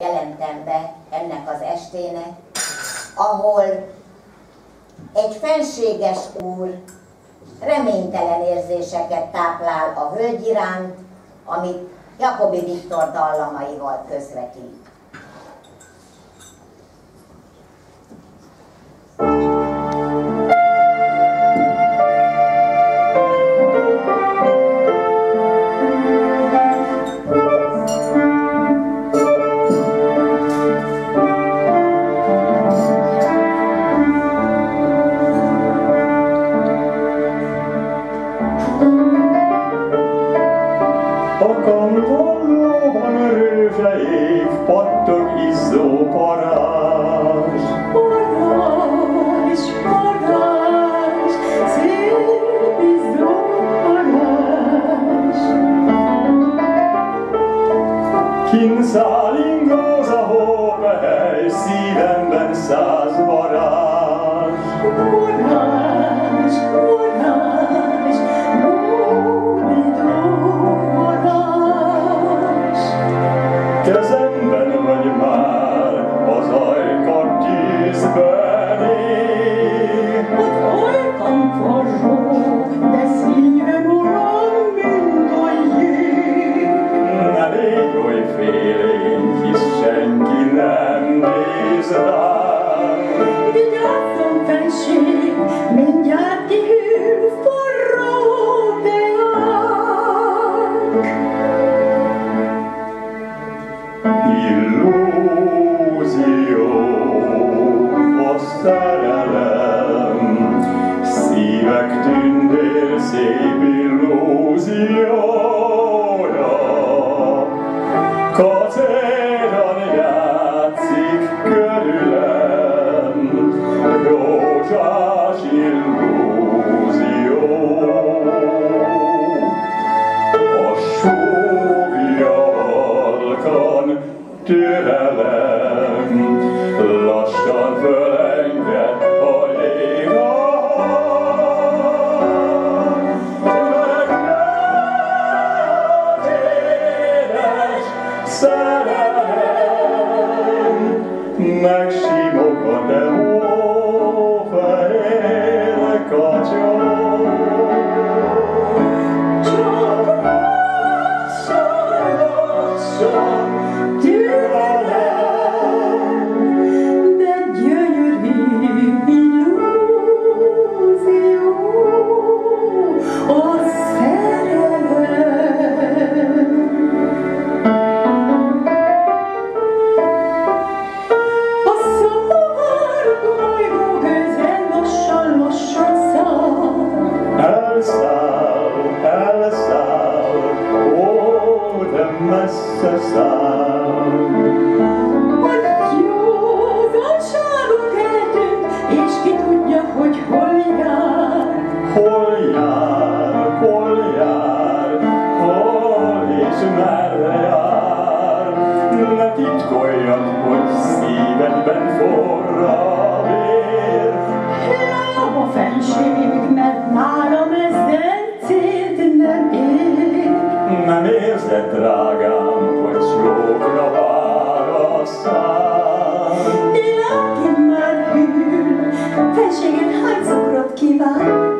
jelentem be ennek az estének, ahol egy fenséges úr reménytelen érzéseket táplál a hölgy iránt, amit Jacobi Viktor dallamaival közvetít. A kantorlóban rőzsejék, pattog izzó parázs. Parázs, parázs, szép izzó parázs. Kinn száll ingóz a hópehely, szívemben 100 varázs. Parázs, parázs, hódító varázs. Kezemben vagy már az ajka tűzben ég. Az ajkam forró, de szívem olyan, mint a jég. Ne légy oly félénk, hisz senki nem néz rám. Vigyázzon, fenség, mindjárt kihűl forró teák. Illúzió, a szerelem, szívek tündér szép illúziója. Kacéran játszik körülem, rózsás illúzió. A súgja halkan türelem, lassan fölenged a ég alatt. Meglát édes szerelem, megsimog a te hófehér katyó. Csak lassan, lassan türelem, de gyönyörű illúzió a szerelem. A szamar bolygó közel lassan, lassan száll. Elszáll, elszáll, ó, de messze száll. A józanságot eltűnt, és ki tudja, hogy hol jár. Hol jár, hol jár, hol és merre jár? Ne titkoljad, hogy szívedben forr a vér. Hiába fenség, mert nálam ezzel célt nem ér. Nem érzed, drágám, hogy jókra vár a szám? Lelkem már hűl, fenségen hány cukrot kíván?